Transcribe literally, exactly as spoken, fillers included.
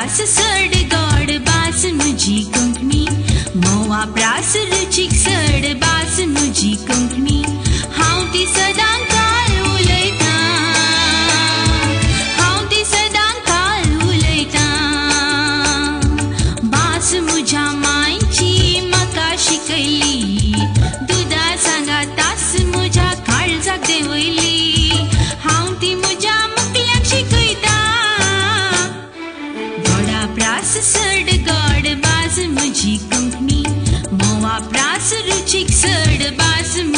प्रास सड गोड बास मुजी कोंकणी मोवा प्रास रुचीक सड बास मुजी कोंकणी हांव ती सदां काल उलयतां हांव ती सदां काल उलयतां बास म्हज्या मांयची म्हाका शिकयली दुदा सांगा तास म्हज्या काळजाक देंवयली हांव ती म्हज्या मुखल्याक शिकयतां गोडा प्रास सड गोड बास मुजी कोंकणी मोवा प्रास रुचीक सड बास